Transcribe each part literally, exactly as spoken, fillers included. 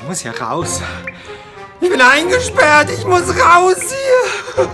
Ich muss hier raus. Ich bin eingesperrt. Ich muss raus hier.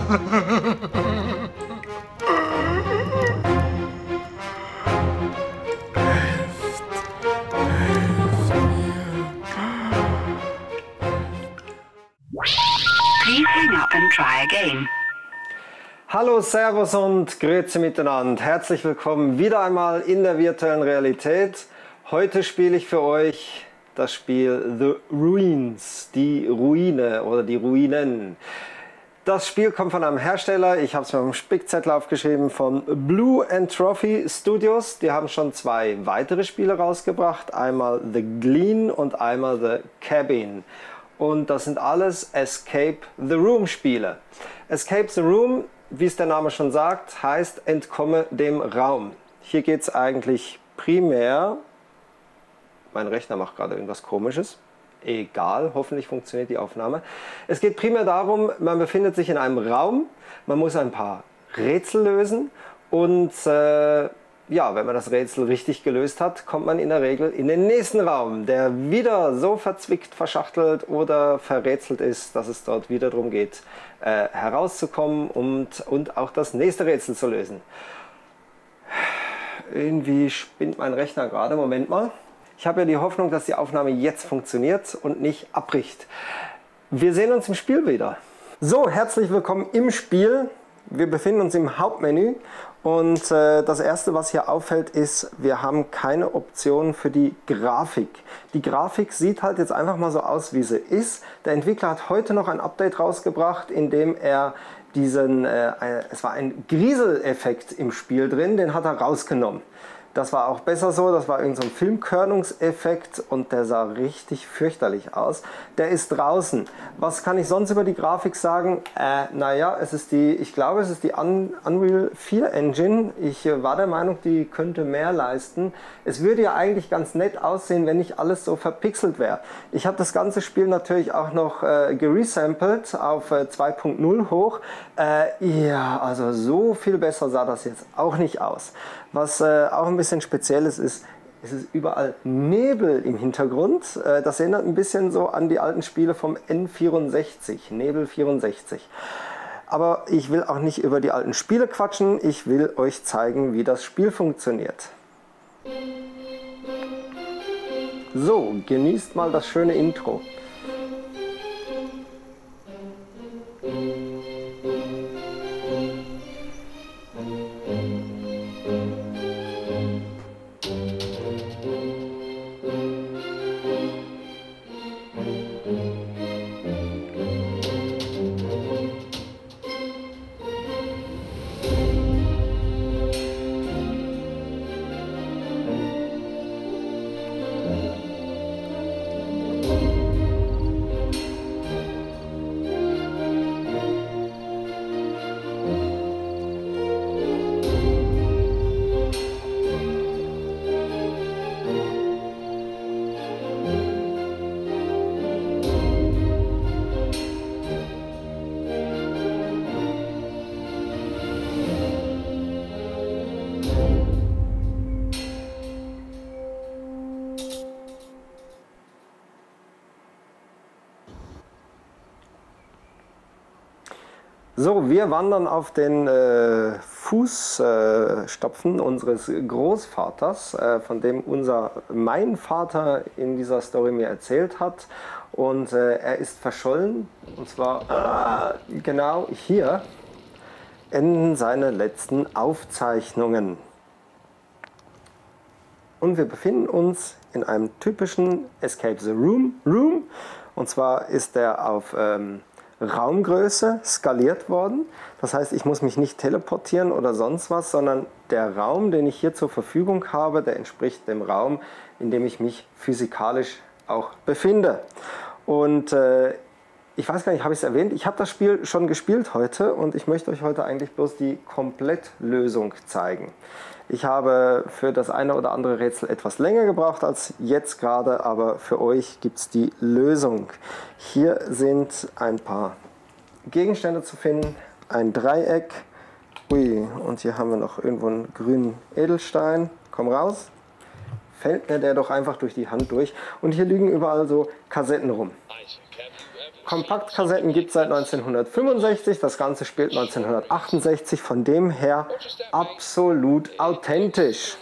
Please hang up and try again. Hallo, Servus und Grüezi miteinander. Herzlich willkommen wieder einmal in der virtuellen Realität. Heute spiele ich für euch das Spiel The Ruins, die Ruine oder die Ruinen. Das Spiel kommt von einem Hersteller, ich habe es mir auf dem Spickzettel aufgeschrieben, von Blue and Trophy Studios. Die haben schon zwei weitere Spiele rausgebracht, einmal The Glean und einmal The Cabin. Und das sind alles Escape the Room Spiele. Escape the Room, wie es der Name schon sagt, heißt entkomme dem Raum. Hier geht es eigentlich primär, mein Rechner macht gerade irgendwas Komisches, egal, hoffentlich funktioniert die Aufnahme. Es geht primär darum, man befindet sich in einem Raum, man muss ein paar Rätsel lösen und äh, ja, wenn man das Rätsel richtig gelöst hat, kommt man in der Regel in den nächsten Raum, der wieder so verzwickt, verschachtelt oder verrätselt ist, dass es dort wieder darum geht, äh, herauszukommen und, und auch das nächste Rätsel zu lösen. Irgendwie spinnt mein Rechner gerade, Moment mal. Ich habe ja die Hoffnung, dass die Aufnahme jetzt funktioniert und nicht abbricht. Wir sehen uns im Spiel wieder. So, herzlich willkommen im Spiel. Wir befinden uns im Hauptmenü und äh, das erste, was hier auffällt, ist, wir haben keine Option für die Grafik. Die Grafik sieht halt jetzt einfach mal so aus, wie sie ist. Der Entwickler hat heute noch ein Update rausgebracht, in dem er diesen, äh, es war ein Grieseleffekt im Spiel drin, den hat er rausgenommen. Das war auch besser so, das war irgendein so Filmkörnungseffekt und der sah richtig fürchterlich aus. Der ist draußen. Was kann ich sonst über die Grafik sagen? Äh, naja, es ist die, ich glaube es ist die Un Unreal vier Engine. Ich äh, war der Meinung, die könnte mehr leisten. Es würde ja eigentlich ganz nett aussehen, wenn nicht alles so verpixelt wäre. Ich habe das ganze Spiel natürlich auch noch äh, geresampled auf äh, zwei Punkt null hoch. Äh, ja, also so viel besser sah das jetzt auch nicht aus. Was äh, auch ein bisschen Spezielles ist, es ist überall Nebel im Hintergrund. Äh, das erinnert ein bisschen so an die alten Spiele vom N vierundsechzig, Nebel vierundsechzig. Aber ich will auch nicht über die alten Spiele quatschen, ich will euch zeigen, wie das Spiel funktioniert. So, genießt mal das schöne Intro. So, wir wandern auf den äh, Fußstapfen äh, unseres Großvaters, äh, von dem unser, mein Vater in dieser Story mir erzählt hat. Und äh, er ist verschollen, und zwar äh, genau hier enden seine letzten Aufzeichnungen. Und wir befinden uns in einem typischen Escape the Room Room. Und zwar ist der auf ähm, Raumgröße skaliert worden. Das heißt, ich muss mich nicht teleportieren oder sonst was, sondern der Raum, den ich hier zur Verfügung habe, der entspricht dem Raum, in dem ich mich physikalisch auch befinde. Und äh, ich weiß gar nicht, habe ich es erwähnt? Ich habe das Spiel schon gespielt heute und ich möchte euch heute eigentlich bloß die Komplettlösung zeigen. Ich habe für das eine oder andere Rätsel etwas länger gebraucht als jetzt gerade, aber für euch gibt es die Lösung. Hier sind ein paar Gegenstände zu finden, ein Dreieck, ui, und hier haben wir noch irgendwo einen grünen Edelstein, komm raus, fällt mir der doch einfach durch die Hand durch. Und hier liegen überall so Kassetten rum. Kompaktkassetten gibt es seit neunzehnhundertfünfundsechzig, das Ganze spielt neunzehnhundertachtundsechzig, von dem her absolut authentisch.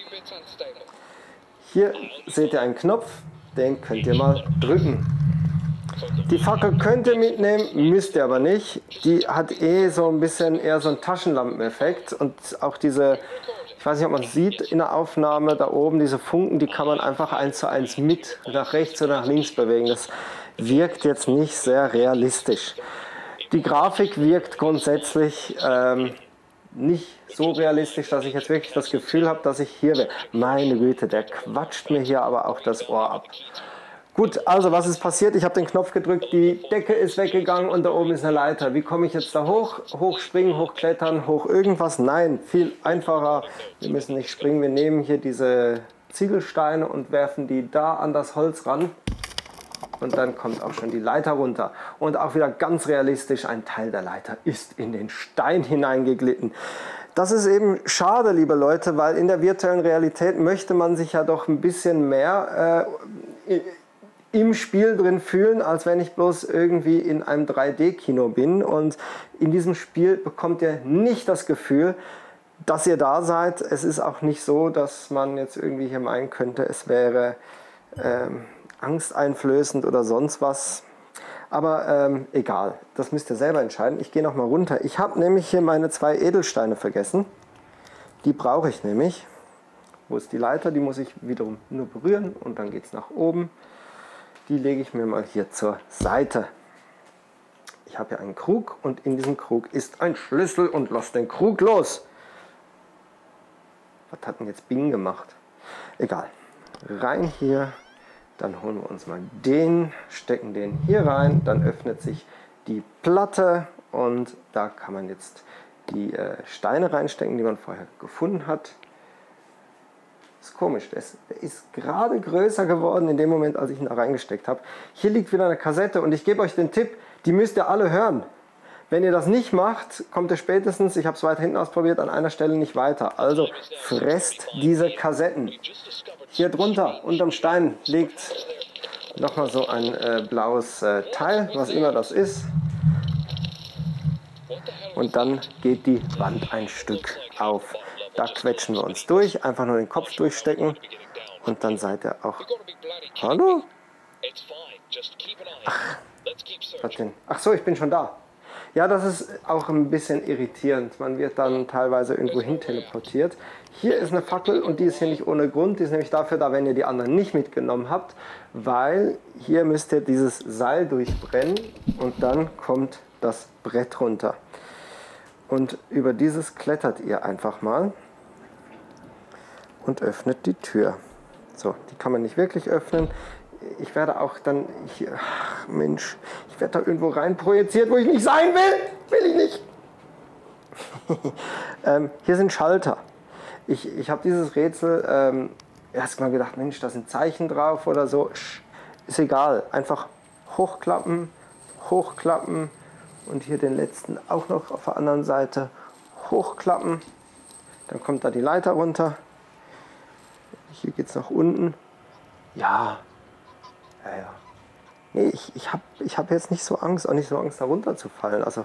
Hier seht ihr einen Knopf, den könnt ihr mal drücken. Die Fackel könnt ihr mitnehmen, müsst ihr aber nicht. Die hat eh so ein bisschen eher so einen Taschenlampeneffekt und auch diese, ich weiß nicht, ob man es sieht in der Aufnahme, da oben diese Funken, die kann man einfach eins zu eins mit nach rechts oder nach links bewegen. Das wirkt jetzt nicht sehr realistisch. Die Grafik wirkt grundsätzlich ähm, nicht so realistisch, dass ich jetzt wirklich das Gefühl habe, dass ich hier wäre. Meine Güte, der quatscht mir hier aber auch das Ohr ab. Gut, also was ist passiert? Ich habe den Knopf gedrückt, die Decke ist weggegangen und da oben ist eine Leiter. Wie komme ich jetzt da hoch? Hochspringen, hochklettern, hoch irgendwas? Nein, viel einfacher. Wir müssen nicht springen, wir nehmen hier diese Ziegelsteine und werfen die da an das Holz ran. Und dann kommt auch schon die Leiter runter. Und auch wieder ganz realistisch, ein Teil der Leiter ist in den Stein hineingeglitten. Das ist eben schade, liebe Leute, weil in der virtuellen Realität möchte man sich ja doch ein bisschen mehr äh, im Spiel drin fühlen, als wenn ich bloß irgendwie in einem drei D Kino bin. Und in diesem Spiel bekommt ihr nicht das Gefühl, dass ihr da seid. Es ist auch nicht so, dass man jetzt irgendwie hier meinen könnte, es wäre ähm, angsteinflößend oder sonst was. Aber ähm, egal, das müsst ihr selber entscheiden. Ich gehe noch mal runter. Ich habe nämlich hier meine zwei Edelsteine vergessen. Die brauche ich nämlich. Wo ist die Leiter? Die muss ich wiederum nur berühren und dann geht es nach oben. Die lege ich mir mal hier zur Seite. Ich habe hier einen Krug und in diesem Krug ist ein Schlüssel und lass den Krug los. Was hat denn jetzt Bing gemacht? Egal. Rein hier. Dann holen wir uns mal den, stecken den hier rein, dann öffnet sich die Platte und da kann man jetzt die äh, Steine reinstecken, die man vorher gefunden hat. Ist komisch, der ist, der ist gerade größer geworden in dem Moment, als ich ihn da reingesteckt habe. Hier liegt wieder eine Kassette und ich gebe euch den Tipp, die müsst ihr alle hören. Wenn ihr das nicht macht, kommt ihr spätestens, ich habe es weiter hinten ausprobiert, an einer Stelle nicht weiter. Also fresst diese Kassetten. Hier drunter, unterm Stein, liegt nochmal so ein äh, blaues äh, Teil, was immer das ist. Und dann geht die Wand ein Stück auf. Da quetschen wir uns durch, einfach nur den Kopf durchstecken und dann seid ihr auch... Hallo? Ach, was denn? Ach so, ich bin schon da. Ja, das ist auch ein bisschen irritierend. Man wird dann teilweise irgendwo hin teleportiert. Hier ist eine Fackel und die ist hier nicht ohne Grund. Die ist nämlich dafür da, wenn ihr die anderen nicht mitgenommen habt, weil hier müsst ihr dieses Seil durchbrennen und dann kommt das Brett runter. Und über dieses klettert ihr einfach mal und öffnet die Tür. So, die kann man nicht wirklich öffnen. Ich werde auch dann hier, ach Mensch, ich werde da irgendwo rein projiziert, wo ich nicht sein will. Will ich nicht. ähm, hier sind Schalter. Ich, ich habe dieses Rätsel ähm, erst mal gedacht, Mensch, da sind Zeichen drauf oder so. Ist egal. Einfach hochklappen, hochklappen und hier den letzten auch noch auf der anderen Seite hochklappen. Dann kommt da die Leiter runter. Hier geht es nach unten. Ja. Ja, ja. Nee, ich, ich habe ich hab jetzt nicht so Angst, auch nicht so Angst, da runterzufallen. Also,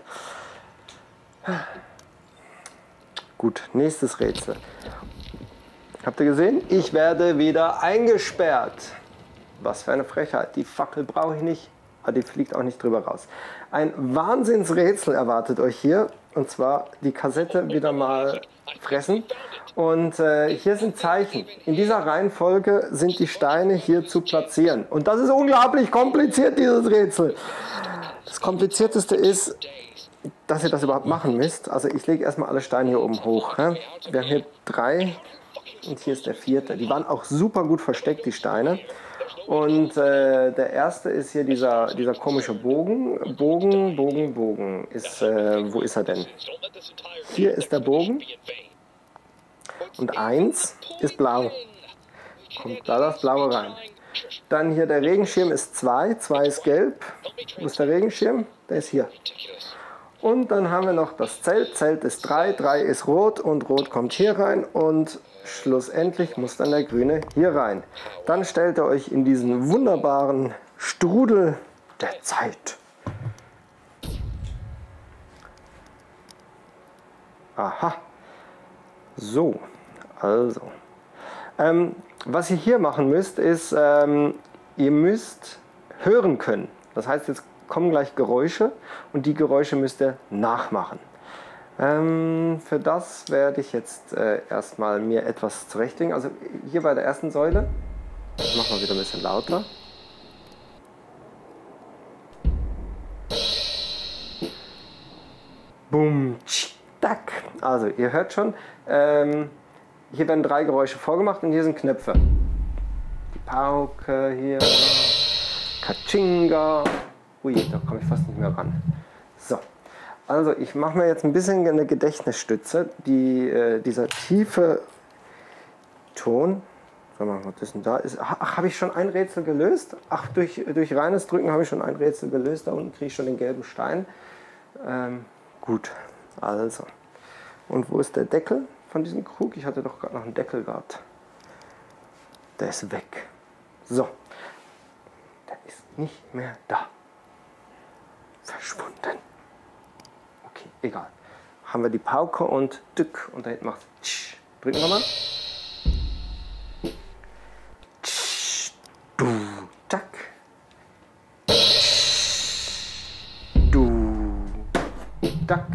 gut, nächstes Rätsel. Habt ihr gesehen? Ich werde wieder eingesperrt. Was für eine Frechheit. Die Fackel brauche ich nicht, aber die fliegt auch nicht drüber raus. Ein Wahnsinnsrätsel erwartet euch hier. Und zwar die Kassette wieder mal fressen. Und äh, hier sind Zeichen. In dieser Reihenfolge sind die Steine hier zu platzieren. Und das ist unglaublich kompliziert, dieses Rätsel. Das Komplizierteste ist, dass ihr das überhaupt machen müsst. Also ich lege erstmal alle Steine hier oben hoch. Ja? Wir haben hier drei und hier ist der vierte. Die waren auch super gut versteckt, die Steine. Und äh, der erste ist hier dieser, dieser komische Bogen. Bogen, Bogen, Bogen. Ist, äh, wo ist er denn? Hier ist der Bogen. Und eins ist blau. Kommt da das Blaue rein. Dann hier der Regenschirm ist zwei. zwei ist gelb. Wo ist der Regenschirm? Der ist hier. Und dann haben wir noch das Zelt. Zelt ist drei, drei ist rot und rot kommt hier rein und schlussendlich muss dann der grüne hier rein. Dann stellt ihr euch in diesen wunderbaren Strudel der Zeit. Aha. So, also. Ähm, was ihr hier machen müsst, ist, ähm, ihr müsst hören können. Das heißt, jetzt kommen gleich Geräusche und die Geräusche müsst ihr nachmachen. Ähm, für das werde ich jetzt äh, erstmal mir etwas zurechtlegen. Also hier bei der ersten Säule, ich mache mal wieder ein bisschen lauter. Boom, tsch, tack. Also ihr hört schon, ähm, hier werden drei Geräusche vorgemacht und hier sind Knöpfe. Die Pauke hier, Katschinga. Ui, da komme ich fast nicht mehr ran. So, also ich mache mir jetzt ein bisschen eine Gedächtnisstütze. Die, äh, dieser tiefe Ton, was machen wir das denn da? Ist, ach, habe ich schon ein Rätsel gelöst? Ach, durch, durch reines Drücken habe ich schon ein Rätsel gelöst. Da unten kriege ich schon den gelben Stein. Ähm, gut, also. Und wo ist der Deckel von diesem Krug? Ich hatte doch gerade noch einen Deckel gehabt. Der ist weg. So, der ist nicht mehr da. Verschwunden. Okay, egal. Haben wir die Pauke und Dück und da hinten macht es. Drücken wir mal. Tsch, du, tack. Du, tack.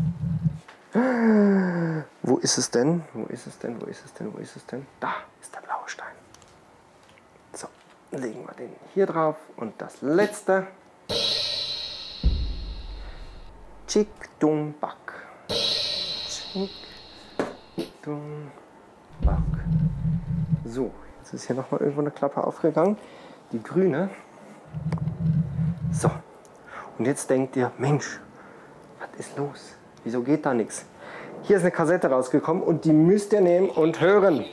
Wo ist es denn? Wo ist es denn? Wo ist es denn? Wo ist es denn? Da ist der blaue Stein. So, legen wir den hier drauf und das letzte. Chick dum back. Chick dum back. So, jetzt ist hier nochmal irgendwo eine Klappe aufgegangen. Die grüne. So. Und jetzt denkt ihr, Mensch, was ist los? Wieso geht da nichts? Hier ist eine Kassette rausgekommen und die müsst ihr nehmen und hören.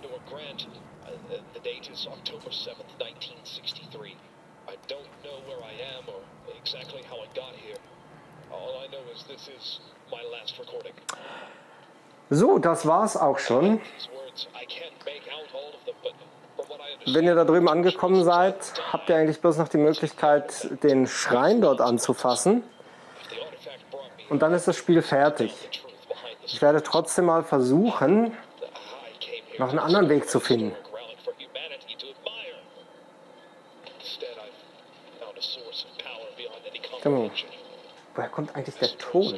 So, das war's auch schon. Wenn ihr da drüben angekommen seid, habt ihr eigentlich bloß noch die Möglichkeit, den Schrein dort anzufassen. Und dann ist das Spiel fertig. Ich werde trotzdem mal versuchen, noch einen anderen Weg zu finden. Woher kommt eigentlich der Ton?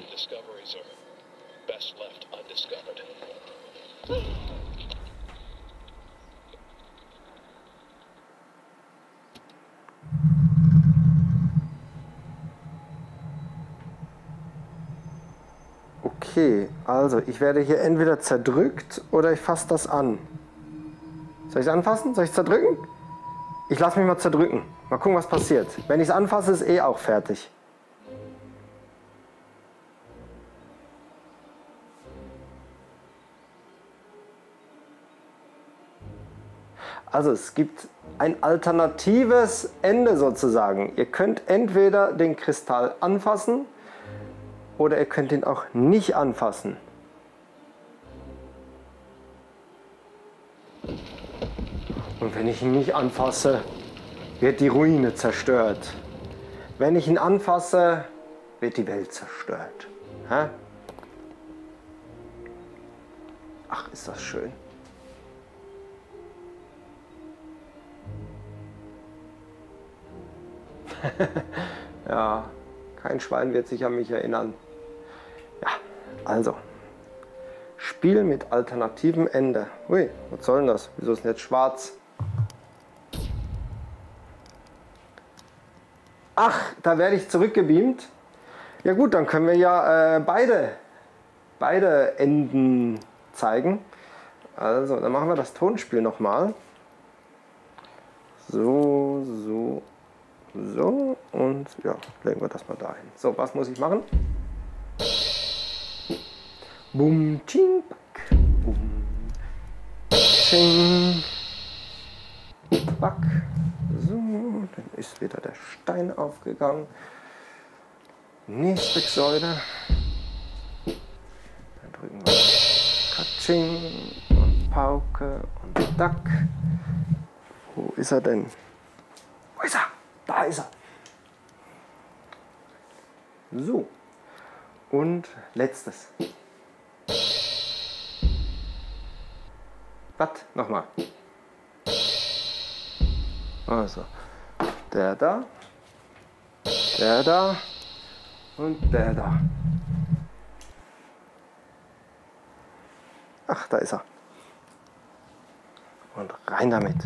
Okay, also ich werde hier entweder zerdrückt oder ich fasse das an. Soll ich es anfassen? Soll ich es zerdrücken? Ich lasse mich mal zerdrücken. Mal gucken, was passiert. Wenn ich es anfasse, ist eh auch fertig. Also es gibt ein alternatives Ende sozusagen. Ihr könnt entweder den Kristall anfassen oder ihr könnt ihn auch nicht anfassen. Und wenn ich ihn nicht anfasse, wird die Ruine zerstört. Wenn ich ihn anfasse, wird die Welt zerstört. Hä? Ach, ist das schön. Ja, kein Schwein wird sich an mich erinnern. Ja, also. Spiel mit alternativem Ende. Ui, was soll denn das? Wieso ist denn jetzt schwarz? Ach, da werde ich zurückgebeamt. Ja gut, dann können wir ja äh, beide, beide Enden zeigen. Also, dann machen wir das Tonspiel nochmal. So, so. So, und ja, legen wir das mal dahin. So, was muss ich machen? Bum, ching, back. Bum, ching, back. So, dann ist wieder der Stein aufgegangen. Nächste Säule. irgendwas. Katsching und Pauke und Duck. Wo ist er denn? Wo ist er? Da ist er. So. Und letztes. Was? Nochmal. Also. Der da. Der da. Und der da. Ach, da ist er. Und rein damit.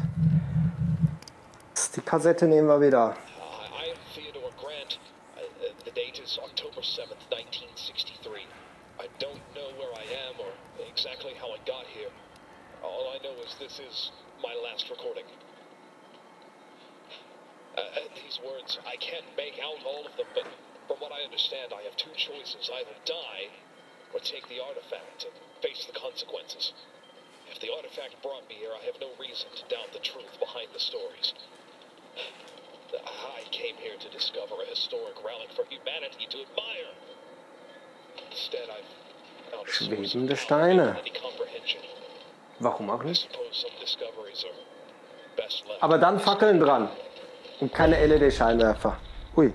Die Kassette nehmen wir wieder. I am Theodore Grant. Uh, the date is October seventh, nineteen sixty-three. I don't know where I am or exactly how I got here. All I know is this is my last recording. Uh, these words, I can't make out all of them, but from what I understand, I have two choices. Either die or take the artifact and face the consequences. If the artifact brought me here, I have no reason to doubt the truth behind the stories. I came here to discover a historic relic for humanity to admire. Instead, I've found a source Schwebende of Steine. power any comprehension. Warum auch I nicht? suppose some discoveries are best left. Aber dann Fackeln dran. Und keine L E D-Scheinwerfer. Ui.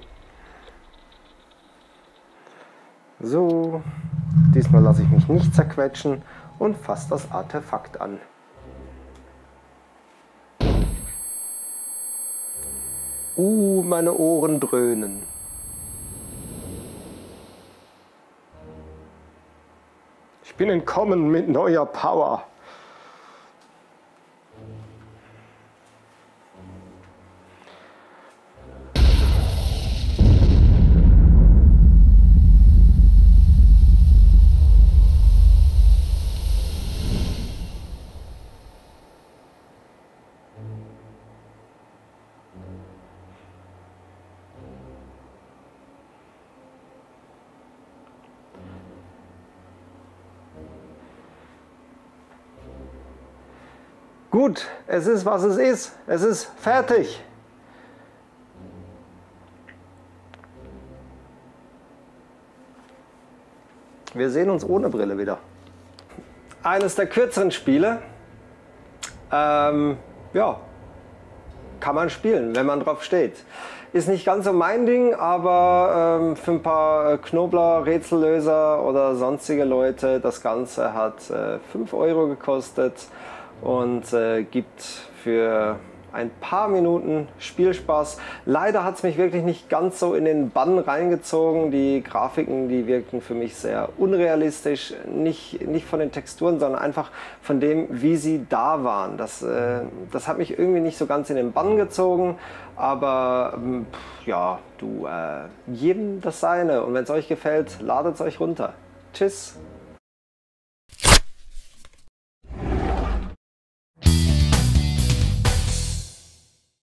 So. Diesmal lasse ich mich nicht zerquetschen und fasse das Artefakt an. Uh, meine Ohren dröhnen. Ich bin entkommen mit neuer Power. Gut, es ist, was es ist. Es ist fertig. Wir sehen uns ohne Brille wieder. Eines der kürzeren Spiele. Ähm, ja, kann man spielen, wenn man drauf steht. Ist nicht ganz so mein Ding, aber ähm, für ein paar Knobler, Rätsellöser oder sonstige Leute, das Ganze hat äh, fünf Euro gekostet. Und äh, gibt für ein paar Minuten Spielspaß. Leider hat es mich wirklich nicht ganz so in den Bann reingezogen. Die Grafiken, die wirkten für mich sehr unrealistisch. Nicht, nicht von den Texturen, sondern einfach von dem, wie sie da waren. Das, äh, das hat mich irgendwie nicht so ganz in den Bann gezogen. Aber pff, ja, du, äh, jedem das Seine. Und wenn es euch gefällt, ladet es euch runter. Tschüss.